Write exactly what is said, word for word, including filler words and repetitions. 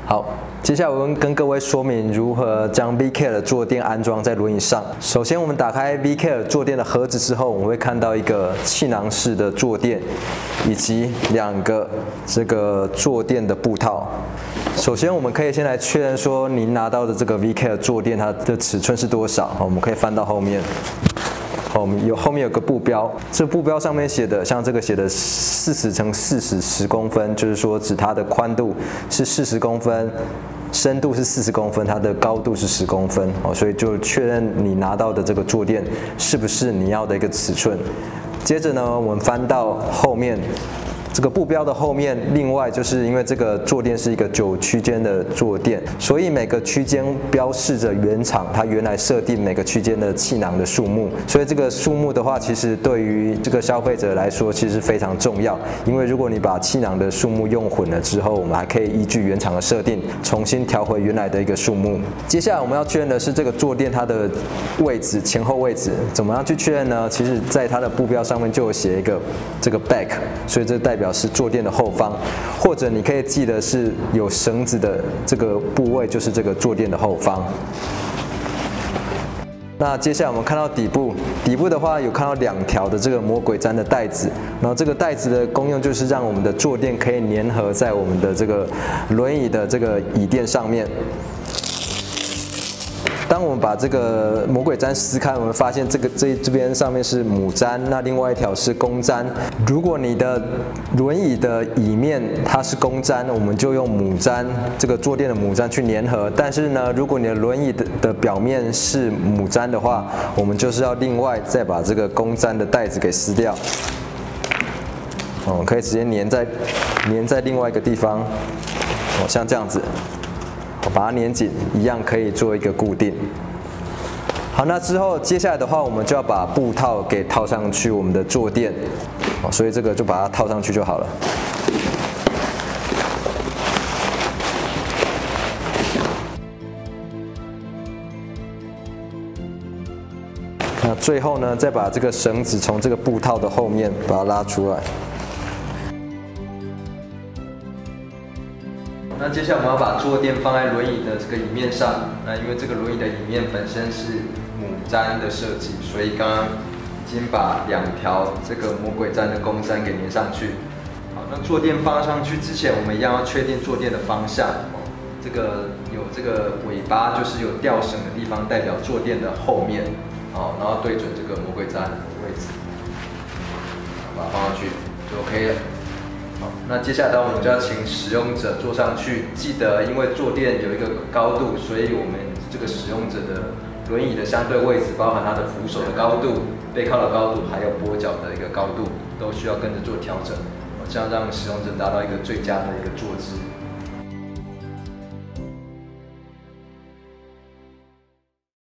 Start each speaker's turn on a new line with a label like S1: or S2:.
S1: 好，接下来我们跟各位说明如何将 V Care 的坐垫安装在轮椅上。首先，我们打开 V Care 坐垫的盒子之后，我们会看到一个气囊式的坐垫，以及两个这个坐垫的布套。首先，我们可以先来确认说您拿到的这个 V Care 坐垫它的尺寸是多少。我们可以翻到后面。 我们有后面有个布标，这布标上面写的，像这个写的四十乘四十十公分，就是说指它的宽度是四十公分，深度是四十公分，它的高度是十公分哦，所以就确认你拿到的这个坐垫是不是你要的一个尺寸。接着呢，我们翻到后面。 这个布标的后面，另外就是因为这个坐垫是一个九区间的坐垫，所以每个区间标示着原厂它原来设定每个区间的气囊的数目。所以这个数目的话，其实对于这个消费者来说，其实非常重要。因为如果你把气囊的数目用混了之后，我们还可以依据原厂的设定，重新调回原来的一个数目。接下来我们要确认的是这个坐垫它的位置，前后位置，怎么样去确认呢？其实在它的布标上面就有写一个这个 back， 所以这代表 是坐垫的后方，或者你可以记得是有绳子的这个部位，就是这个坐垫的后方。那接下来我们看到底部，底部的话有看到两条的这个魔鬼毡的带子，然后这个带子的功用就是让我们的坐垫可以粘合在我们的这个轮椅的这个椅垫上面。 当我们把这个魔鬼毡撕开，我们发现这个这这边上面是母毡，那另外一条是公毡。如果你的轮椅的椅面它是公毡，我们就用母毡这个坐垫的母毡去粘合。但是呢，如果你的轮椅的的表面是母毡的话，我们就是要另外再把这个公毡的带子给撕掉。哦，可以直接粘在粘在另外一个地方，哦，像这样子。 把它粘紧，一样可以做一个固定。好，那之后接下来的话，我们就要把布套给套上去我们的坐垫，哦，所以这个就把它套上去就好了。那最后呢，再把这个绳子从这个布套的后面把它拉出来。 那接下来我们要把坐垫放在轮椅的这个椅面上。那因为这个轮椅的椅面本身是母毡的设计，所以刚刚已经把两条这个魔鬼毡的公毡给粘上去。好，那坐垫放上去之前，我们一样要确定坐垫的方向。这个有这个尾巴，就是有吊绳的地方，代表坐垫的后面。好，然后对准这个魔鬼毡的位置，把它放上去就 OK 了。 好，那接下来我们就要请使用者坐上去。记得，因为坐垫有一个高度，所以我们这个使用者的轮椅的相对位置，包含它的扶手的高度、背靠的高度，还有跛脚的一个高度，都需要跟着做调整，这样让使用者达到一个最佳的一个坐姿。